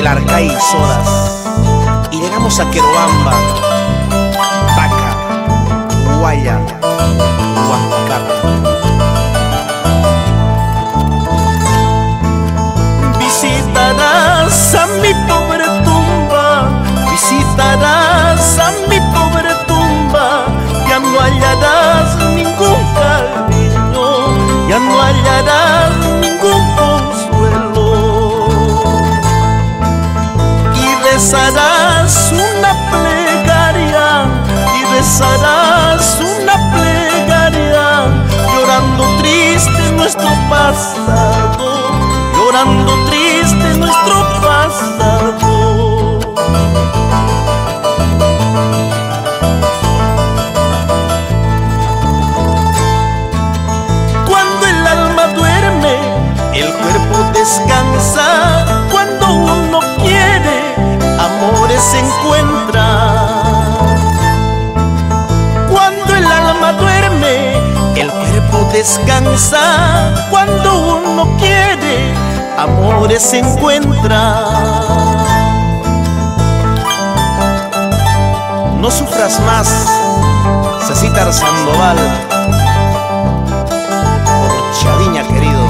el Arcay y Sodas, y llegamos a Querobamba, Paca, Guaya, Huancaca. Visitarás a mi pobre tumba, visitarás a mi pobre tumba, ya no hallarás ningún cariño, ya no hallarás ningún consuelo, y rezarás una plegaria, y rezarás una plegaria, llorando triste nuestro pasado, llorando triste nuestro pasado. Cuando el alma duerme, el cuerpo descansa. Cuando uno quiere, amores se encuentra. Cuando el alma duerme, el cuerpo descansa. Cuando uno quiere, amores se encuentra. No sufras más, Cecitar Sandoval, por Chadiña querido.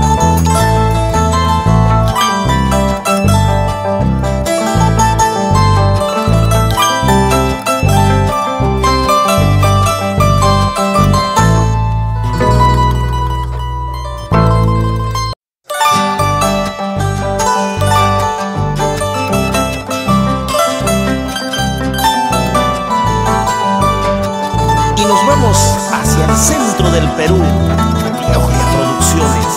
Nos vamos hacia el centro del Perú, Logia Producciones.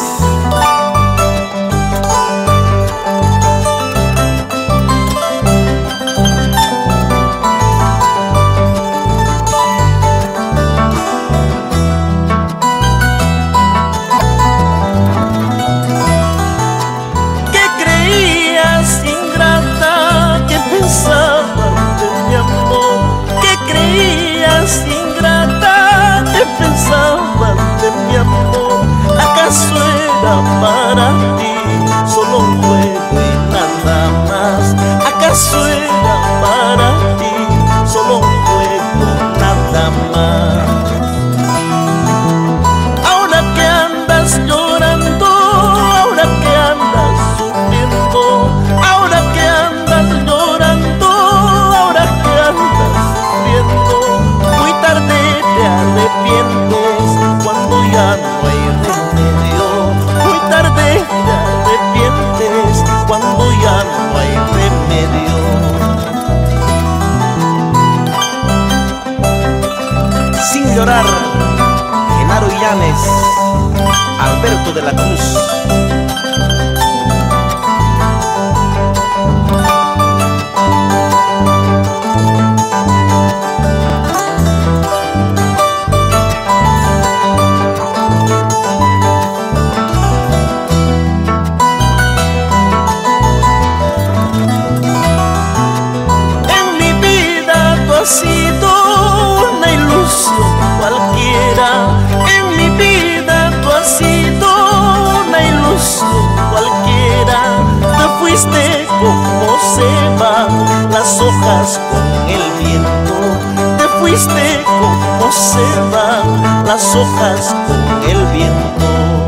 ¿Qué creías, ingrata? ¿Qué pensabas de mi amor? ¿Qué creías, ingrata? ¿Qué pensabas de mi amor? ¿Acaso era para ti solo un juego y nada más? ¿Acaso era para ti solo un juego, nada más? Ahora que andas llorando, ahora que andas sufriendo, ahora que andas llorando, ahora que andas sufriendo, muy tarde te arrepientes cuando ya no hay remedio. Muy tarde te arrepientes cuando ya no hay remedio. Sin llorar, Genaro Illanes, Alberto de la Cruz. Ha sido una ilusión cualquiera. En mi vida tú has sido una ilusión cualquiera. Te fuiste como se van las hojas con el viento. Te fuiste como se van las hojas con el viento.